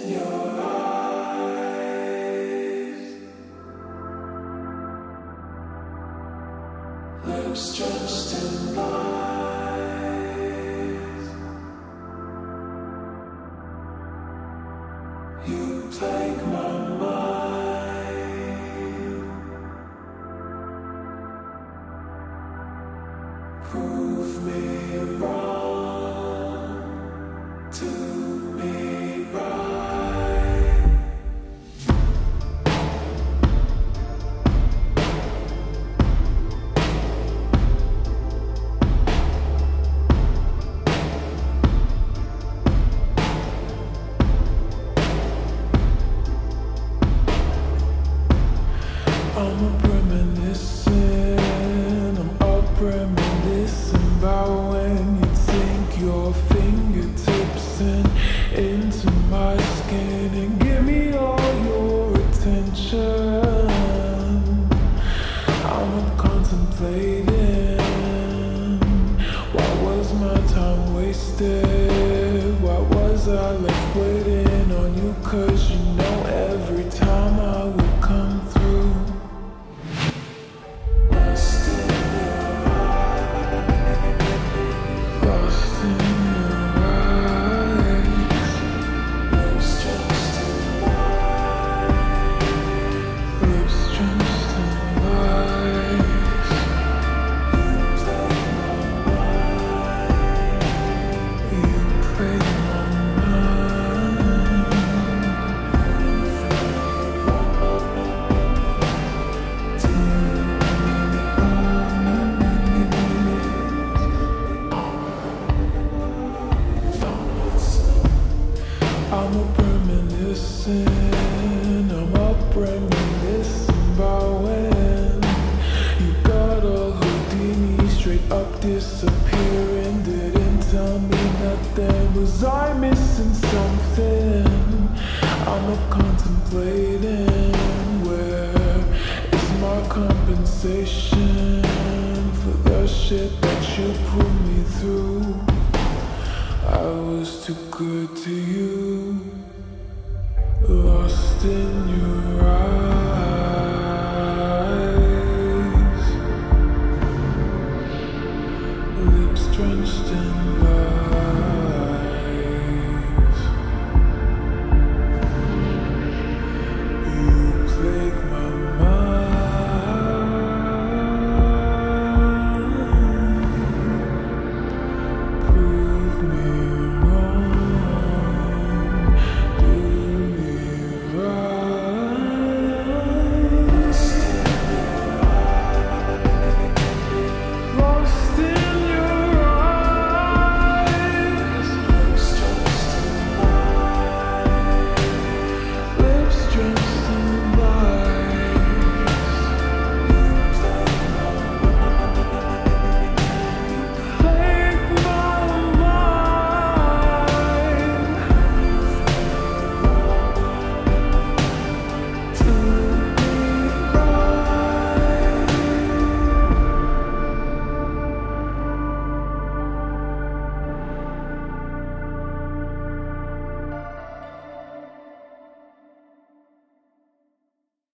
your eyes, lips drenched in lies. You plague my mind, prove me wrong, do me right. I'm up reminiscing, I'm up reminiscing about when you sink your fingertips into my skin and give me all your attention. I'm up contemplating, why was my time wasted? Why was I left waiting on you? 'Cause you know every time I would come through. I'm up reminiscing, I'm up reminiscing about when you got all Houdini, straight up disappearing, didn't tell me nothing. Was I missing something? I'm up contemplating, where is my compensation for the shit that you put me through? I was too good to you, lost in your eyes.